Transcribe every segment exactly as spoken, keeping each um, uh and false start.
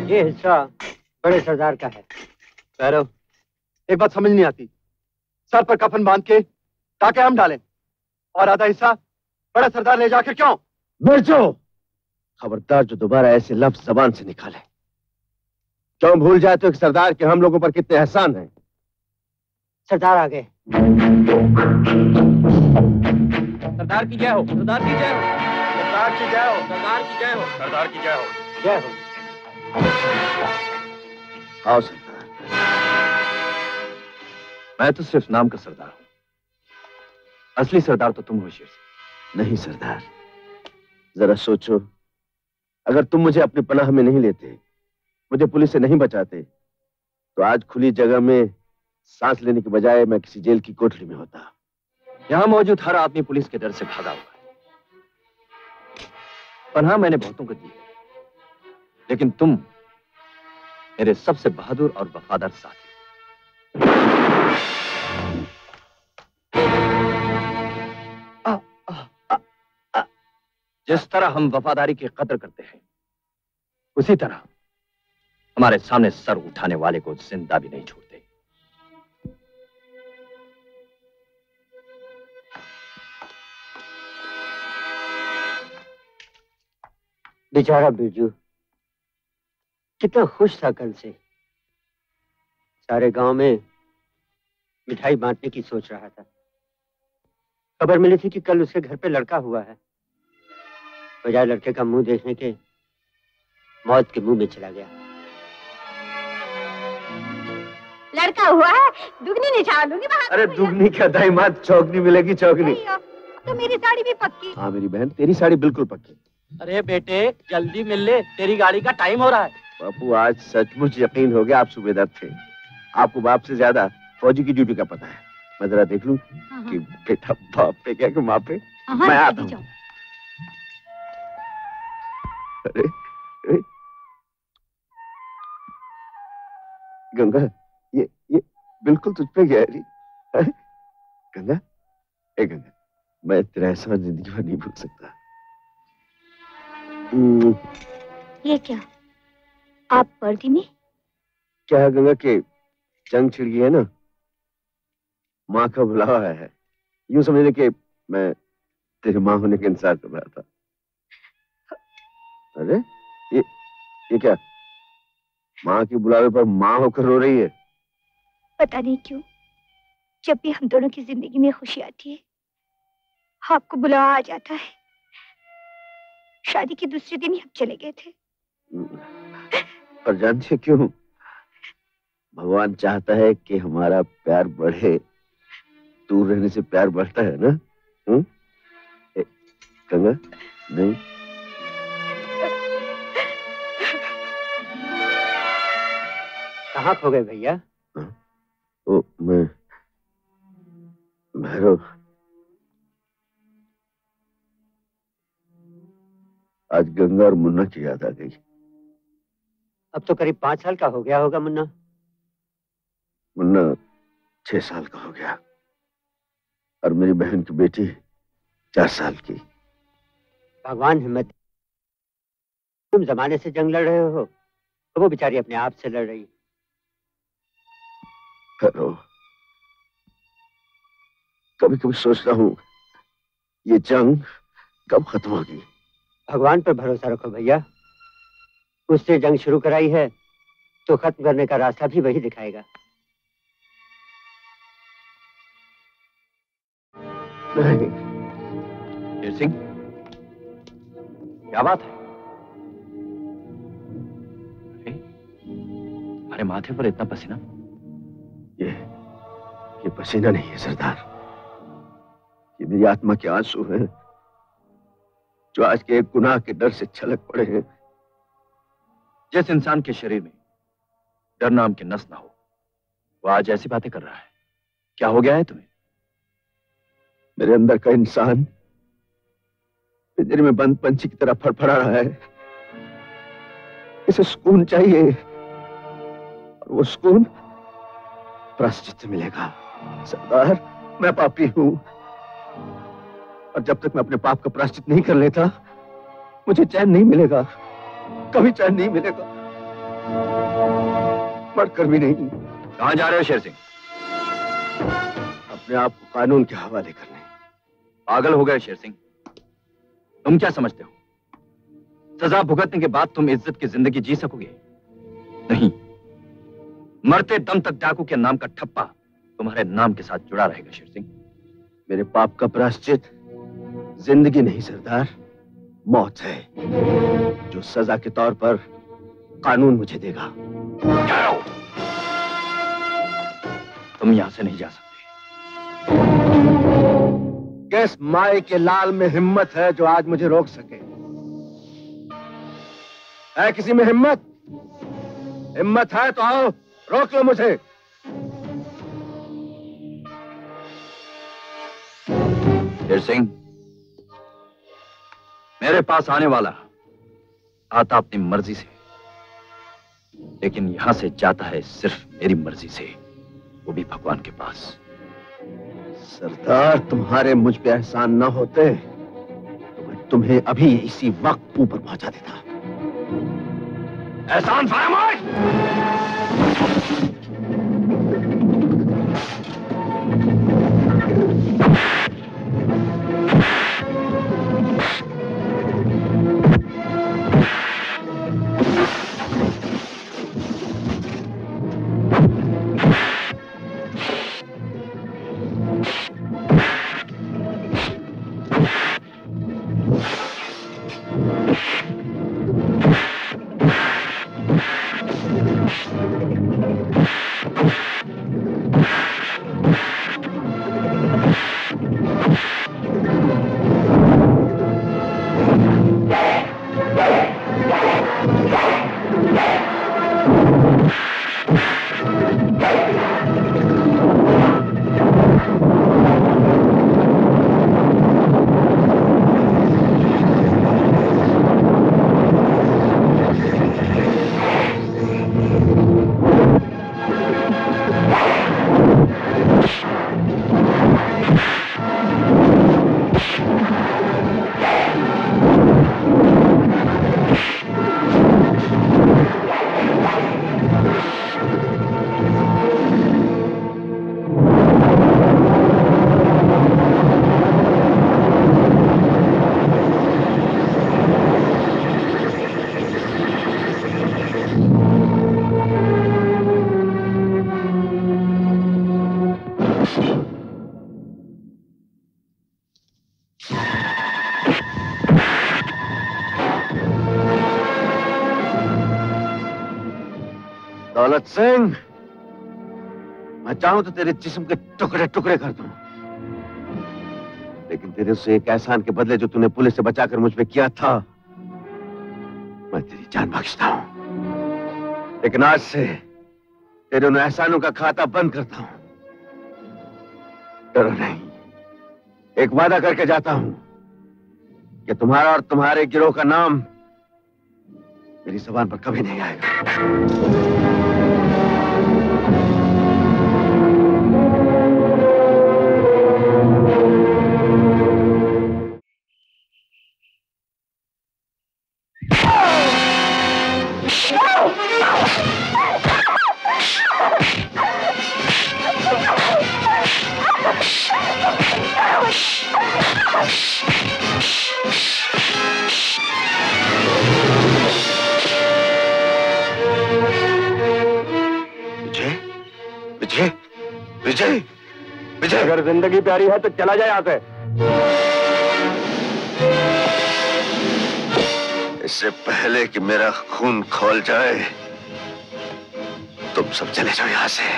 ये हिस्सा बड़े सरदार का है। भैरव, एक बात समझ नहीं आती, सर पर कफन बांध के ताकि हम डालें और आधा हिस्सा बड़ा सरदार ले जाके क्यों? मिर्चो, खबरदार जो दोबारा ऐसे लफ्ज जबान से निकाले। क्यों भूल जाते हो कि सरदार के हम लोगों पर कितने एहसान हैं? सरदार आ गए। सरदार की जय हो, सरदार की जय हो, सरदार की जय हो, सरदार की जय हो, सरदार की जय हो, जय हो। आओ सरदार। मैं तो सिर्फ नाम का सरदार हूं, असली सरदार तो तुम हो शेर सिंह। नहीं सरदार, जरा सोचो, अगर तुम मुझे अपनी पनाह में नहीं लेते, मुझे पुलिस से नहीं बचाते, तो आज खुली जगह में सांस लेने के बजाय मैं किसी जेल की कोठरी में होता। यहां मौजूद हर आदमी पुलिस के डर से भागा हुआ है। पनाह मैंने बहुतों को दी है, लेकिन तुम मेरे सबसे बहादुर और वफादार साथी। जिस तरह हम वफादारी की कदर करते हैं, उसी तरह हमारे सामने सर उठाने वाले को जिंदा भी नहीं छोड़ते। बेचारा बिरजू कितना खुश था कल से, सारे गांव में मिठाई बांटने की सोच रहा था। खबर मिली थी कि कल उसके घर पे लड़का हुआ है, बजाय लड़के का मुंह देखने के मौत के मुंह में चला गया। लड़का हुआ है, दुगनी निछावर लूंगी वहाँ। अरे दुगनी क्या दाईमाद, चौगनी मिलेगी चौगनी। तो मेरी साड़ी भी पक्की। हाँ मेरी बहन, तेरी साड़ी बिल्कुल पक्की। अरे बेटे जल्दी मिल ले, तेरी गाड़ी का टाइम हो रहा है। बापू आज सचमुच यकीन हो गया आप सूबेदार थे। आपको बाप से ज्यादा फौजी की ड्यूटी का पता है। मैं जरा देख लूं कि बेटा बाप पे क्या कि माँ पे। मैं आता हूँ। अरे, अरे गंगा, ये ये बिल्कुल तुझ पे गहरी है। गंगा, ए गंगा, मैं तेरा एहसान जिंदगी भर नहीं भूल सकता। ये क्या आप वर्दी में? क्या है गंगा के जंग छिड़ गई है ना, माँ का बुलावा है। यूं समझ ले कि मैं तेरी माँ होने का इंतजार कर रहा था। अरे ये ये क्या, माँ के बुलावे पर माँ होकर रो रही है? पता नहीं क्यों जब भी हम दोनों की जिंदगी में खुशी आती है आपको बुलावा आ जाता है। शादी के दूसरे दिन ही हम चले गए थे। पर जानती है क्यों? भगवान चाहता है कि हमारा प्यार बढ़े, दूर रहने से प्यार बढ़ता है ना। हम्म? गंगा नहीं, कहाँ खो गए भैया? ओ मैं भैरव, आज गंगा और मुन्ना की याद आ गई। अब तो करीब पांच साल का हो गया होगा मुन्ना। मुन्ना छह साल का हो गया और मेरी बहन की बेटी चार साल की। भगवान हिम्मत, तुम जमाने से जंग लड़ रहे हो तो वो बेचारी अपने आप से लड़ रही। करो, कभी कभी सोचता हूँ ये जंग कब खत्म होगी। भगवान पर भरोसा रखो भैया, उससे जंग शुरू कराई है तो खत्म करने का रास्ता भी वही दिखाएगा। नहीं शेर सिंह, क्या बात है? अरे हमारे माथे पर इतना पसीना। ये ये पसीना नहीं है सरदार, ये मेरी आत्मा के आंसू हैं जो आज के एक गुनाह के डर से छलक पड़े हैं। जिस इंसान के शरीर में डर नाम की नस ना हो वो आज ऐसी बातें कर रहा है। क्या हो गया है तुम्हें? मेरे अंदर का इंसान पिंजरे में बंद पंछी की तरह फड़फड़ा रहा है। इसे सुकून चाहिए और वो सुकून प्रायश्चित से मिलेगा। सरदार, मैं पापी हूं और जब तक मैं अपने पाप का प्रायश्चित नहीं कर लेता मुझे चैन नहीं मिलेगा, कभी चैन नहीं मिलेगा। मरकर भी नहीं। कहां जा रहे हो शेर सिंह? अपने आप को कानून के हवाले करने। पागल हो गए शेर सिंह? तुम क्या समझते हो सजा भुगतने के बाद तुम इज्जत की जिंदगी जी सकोगे? नहीं, मरते दम तक डाकू के नाम का ठप्पा तुम्हारे नाम के साथ जुड़ा रहेगा शेर सिंह। मेरे पाप का प्रायश्चित जिंदगी नहीं सरदार, मौत है, जो सजा के तौर पर कानून मुझे देगा। तुम यहां से नहीं जा सकते। किस माए के लाल में हिम्मत है जो आज मुझे रोक सके? है किसी में हिम्मत? हिम्मत है तो आओ, रोक लो मुझे। शेर सिंह, मेरे पास आने वाला आता अपनी मर्जी से, लेकिन यहां से जाता है सिर्फ मेरी मर्जी से, वो भी भगवान के पास। सरदार, तुम्हारे मुझ पे एहसान न होते तो मैं तुम्हें अभी इसी वक्त ऊपर पहुंचा देता। एहसान फरमाए। दौलत सिंह, मैं चाहूं तो तेरे जिस्म के टुकड़े टुकड़े कर दूं, लेकिन तेरे से एक एहसान के बदले जो तूने पुलिस से बचाकर मुझ पे किया था, मैं तेरी जान बख्शता हूं। लेकिन आज से तेरे उन एहसानों का खाता बंद करता हूं। डरो नहीं, एक वादा करके जाता हूं कि तुम्हारा और तुम्हारे गिरोह का नाम मेरी जुबान पर कभी नहीं आएगा। विजय, विजय, विजय, अगर जिंदगी प्यारी है तो चला जाए यहाँ से। इससे पहले कि मेरा खून खौल जाए, तुम सब चले जाओ यहाँ से।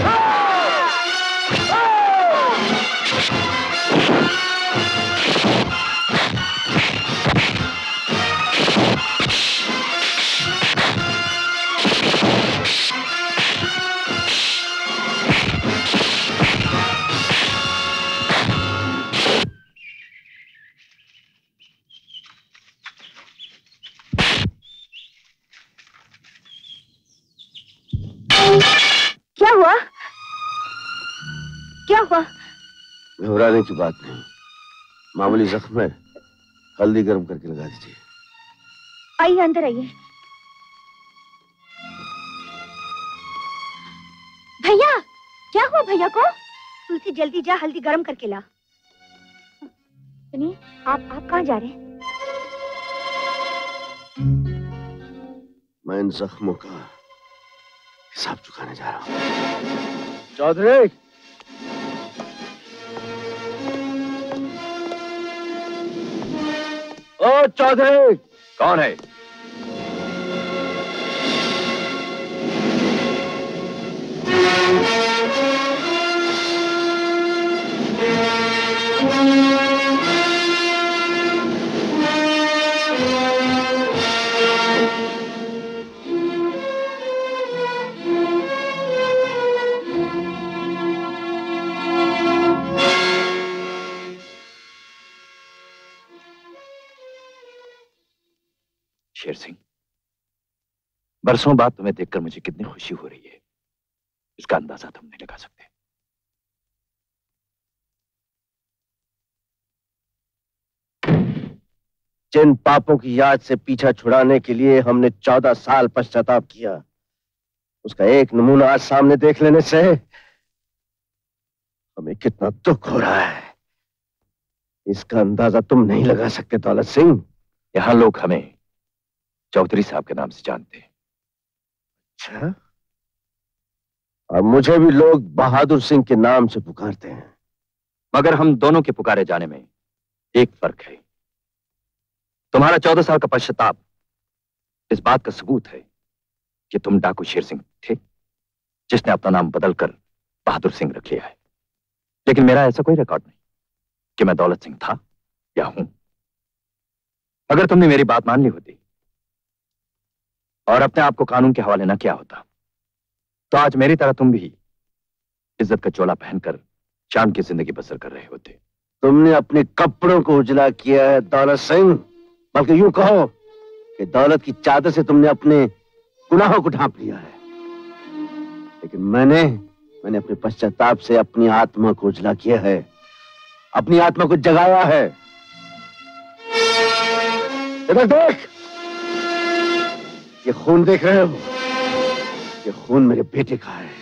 क्या हुआ? क्या हुआ? घबराने की बात नहीं, मामूली जख्म है, हल्दी गर्म करके लगा दीजिए। आइए, अंदर आइए। भैया, क्या हुआ भैया को? तुलसी जल्दी जा, हल्दी गरम करके ला। सुनिए, आप आप कहाँ जा रहे हैं? मैं इन जख्मों का हिसाब चुकाने जा रहा हूँ। चौधरी, ओ चौधरी! कौन है? शेर सिंह, बरसों बाद तुम्हें देखकर मुझे कितनी खुशी हो रही है, इसका अंदाजा तुम नहीं लगा सकते। जिन पापों की याद से पीछा छुड़ाने के लिए हमने चौदह साल पश्चाताप किया, उसका एक नमूना आज सामने देख लेने से हमें कितना दुख हो रहा है, इसका अंदाजा तुम नहीं लगा सकते दौलत सिंह। यहां लोग हमें चौधरी साहब के नाम से जानते हैं। अच्छा, और मुझे भी लोग बहादुर सिंह के नाम से पुकारते हैं। मगर हम दोनों के पुकारे जाने में एक फर्क है। तुम्हारा चौदह साल का पश्चाताप इस बात का सबूत है कि तुम डाकू शेर सिंह थे, जिसने अपना नाम बदलकर बहादुर सिंह रख लिया है। लेकिन मेरा ऐसा कोई रिकॉर्ड नहीं कि मैं दौलत सिंह था या हूं। अगर तुमने मेरी बात मान ली होती और अपने आप को कानून के हवाले न किया होता, तो आज मेरी तरह तुम भी इज्जत का चोला पहनकर शान की जिंदगी बसर कर रहे होते। तुमने अपने कपड़ों को उजला किया है दौलत सिंह, बल्कि यूं कहो कि दौलत की चादर से तुमने अपने गुनाहों को ढांप लिया है। लेकिन मैंने मैंने अपने पश्चाताप से अपनी आत्मा को उजला किया है, अपनी आत्मा को जगाया है। इधर देख, ये खून देख रहे हो? ये खून मेरे बेटे का है।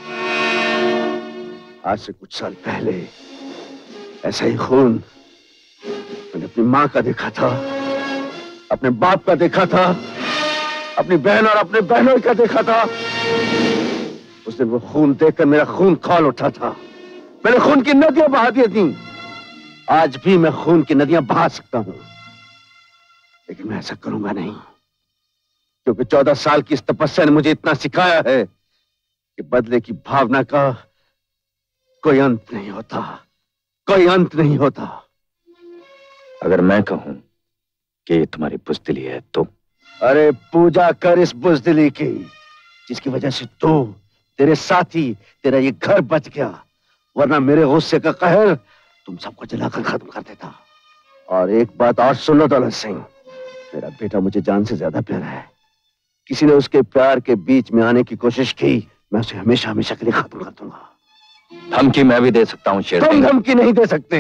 आज से कुछ साल पहले ऐसा ही खून मैंने अपनी माँ का देखा था, अपने बाप का देखा था, अपनी बहन और अपने बहनों का देखा था। उस दिन वो खून देखकर मेरा खून खौल उठा था। मैंने खून की नदियां बहा दी थी। आज भी मैं खून की नदियां बहा सकता हूं, लेकिन मैं ऐसा करूंगा नहीं, क्योंकि चौदह साल की इस तपस्या ने मुझे इतना सिखाया है कि बदले की भावना का कोई अंत नहीं होता, कोई अंत नहीं होता। अगर मैं कहूं कि ये तुम्हारी बुज़दिली है तो? अरे पूजा कर इस बुज़दिली की, जिसकी वजह से तू, तेरे साथी, तेरा ये घर बच गया, वरना मेरे गुस्से का कहर तुम सबको जलाकर खत्म कर देता। और एक बात और सुन लो दौलत सिंह, मेरा बेटा मुझे जान से ज्यादा प्यारा है। किसी ने उसके प्यार के बीच में आने की कोशिश की, मैं उसे हमेशा हमेशा के लिए खत्म कर दूंगा। धमकी मैं भी दे सकता हूं शेर सिंह। तुम धमकी नहीं दे सकते।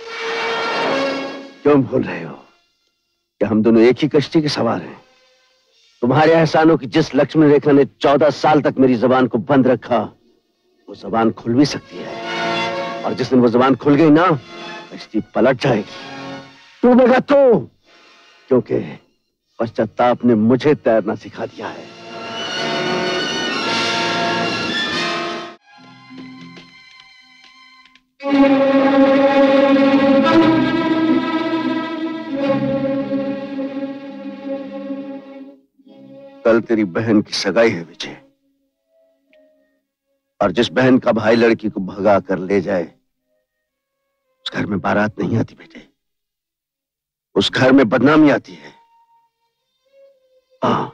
क्यों भूल रहे हो कि हम दोनों एक ही कश्ती के सवार हैं? तुम्हारे एहसानों की जिस लक्ष्मण रेखा ने चौदह साल तक मेरी जबान को बंद रखा, वो जबान खुल भी सकती है, और जिस दिन वो जबान खुल गई ना, कश्ती पलट जाएगी। डूबेगा तो, क्योंकि पश्चाताप ने मुझे तैरना सिखा दिया है। कल तेरी बहन की सगाई है विजय, और जिस बहन का भाई लड़की को भगा कर ले जाए, उस घर में बारात नहीं आती बेटे, उस घर में बदनामी आती है। हाँ,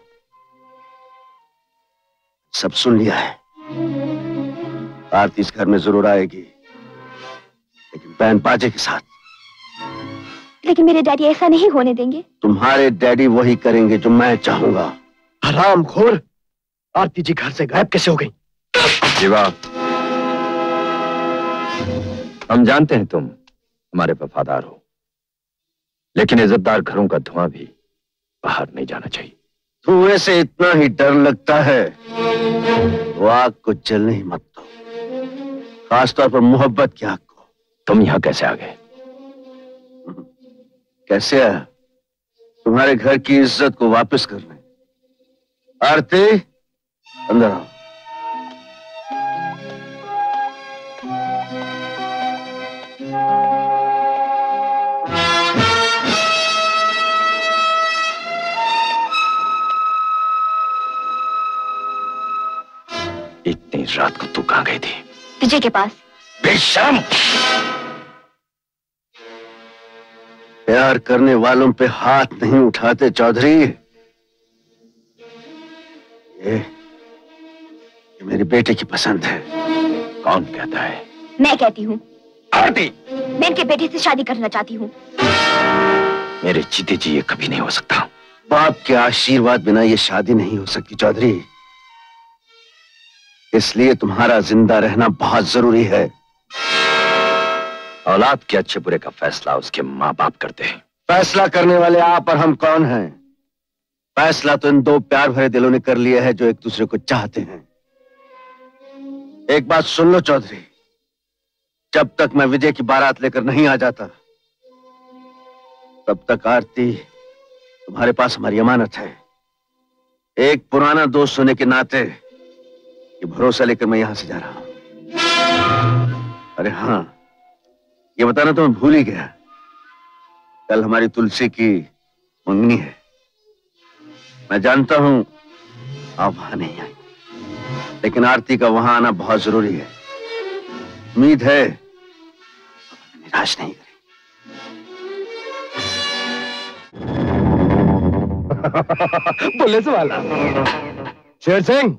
सब सुन लिया है। आरती इस घर में जरूर आएगी, लेकिन बहन बाजे के साथ। लेकिन मेरे डैडी ऐसा नहीं होने देंगे। तुम्हारे डैडी वही करेंगे जो मैं चाहूंगा। हरामखोर, आरती जी घर से गायब कैसे हो गई? जीवा, हम जानते हैं तुम हमारे वफादार हो, लेकिन इज्जतदार घरों का धुआं भी बाहर नहीं जाना चाहिए। धुएं से इतना ही डर लगता है, वो आग को जलने ही मत दो। खासतौर पर मोहब्बत के हक को। तुम यहाँ कैसे आ गए? कैसे आया? तुम्हारे घर की इज्जत को वापस करने। आरती, अंदर आओ। इतनी रात को तू कहां गई थी? विजय के पास। बेशर्म! प्यार करने वालों पे हाथ नहीं उठाते चौधरी। ये, ये मेरे बेटे की पसंद है। कौन कहता है? मैं कहती हूँ। आरती! मैं इनके बेटे से शादी करना चाहती हूँ। मेरे जीते जी ये कभी नहीं हो सकता। बाप के आशीर्वाद बिना ये शादी नहीं हो सकती चौधरी। इसलिए तुम्हारा जिंदा रहना बहुत जरूरी है। औलाद के अच्छे बुरे का फैसला उसके माँ बाप करते हैं। फैसला करने वाले आप और हम कौन हैं? फैसला तो इन दो प्यार भरे दिलों ने कर लिया है जो एक दूसरे को चाहते हैं। एक बात सुन लो चौधरी, जब तक मैं विजय की बारात लेकर नहीं आ जाता तब तक आरती तुम्हारे पास हमारी अमानत है। एक पुराना दोस्त होने के नाते ये भरोसा लेकर मैं यहां से जा रहा हूं। अरे हाँ, ये बताना तो मैं भूल ही गया, कल हमारी तुलसी की मंगनी है। मैं जानता हूं आप वहां नहीं आई, लेकिन आरती का वहां आना बहुत जरूरी है। उम्मीद है आप निराश नहीं करें। पुलिस वाला शेर सिंह,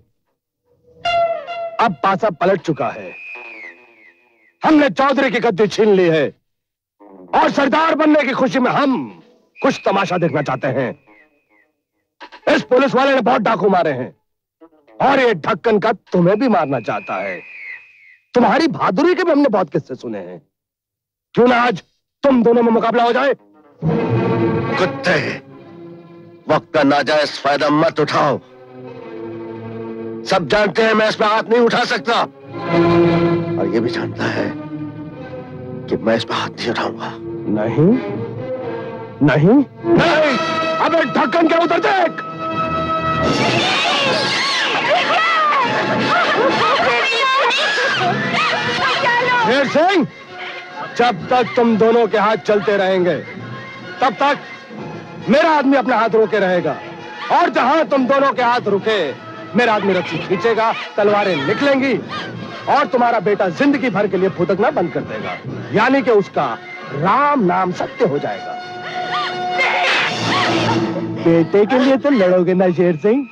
अब पासा पलट चुका है। हमने चौधरी की गद्दी छीन ली है और सरदार बनने की खुशी में हम कुछ तमाशा देखना चाहते हैं। इस पुलिस वाले ने बहुत डाकू मारे हैं और ये ढक्कन का तुम्हें भी मारना चाहता है। तुम्हारी बहादुरी के भी हमने बहुत किस्से सुने हैं। क्यों ना आज तुम दोनों में मुकाबला हो जाए? कुत्ते, वक्त का नाजायज फायदा मत उठाओ। सब जानते हैं मैं इस पर हाथ नहीं उठा सकता, और ये भी जानता है कि मैं इस पर हाथ नहीं उठाऊंगा। नहीं नहीं नहीं, अबे ढक्कन के उधर देख। शेर सिंह, जब तक तुम दोनों के हाथ चलते रहेंगे तब तक मेरा आदमी अपना हाथ रोके रहेगा, और जहां तुम दोनों के हाथ रुके मेरा आदमी रस्सी खींचेगा, तलवारें निकलेंगी और तुम्हारा बेटा जिंदगी भर के लिए फुदकना बंद कर देगा। यानी कि उसका राम नाम सत्य हो जाएगा। बेटे के लिए तो लड़ोगे ना शेर सिंह?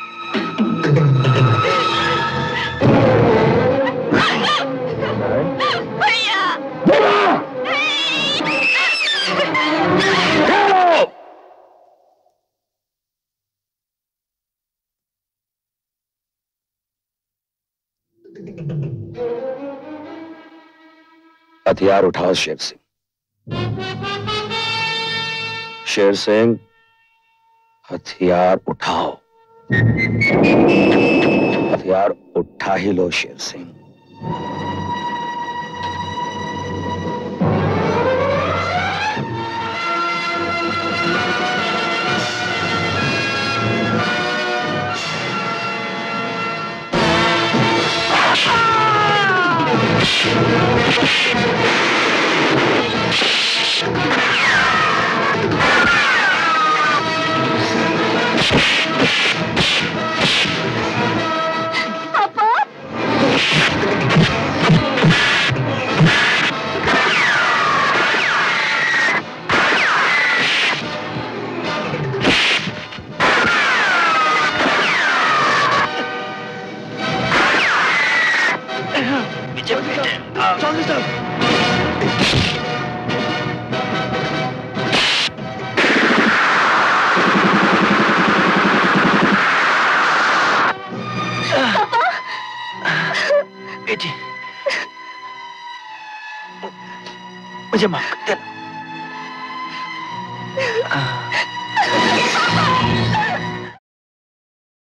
हथियार उठाओ शेर सिंह। शेर सिंह, हथियार उठाओ। हथियार उठा ही लो शेर सिंह। बेटी, मुझे माफ कर देना।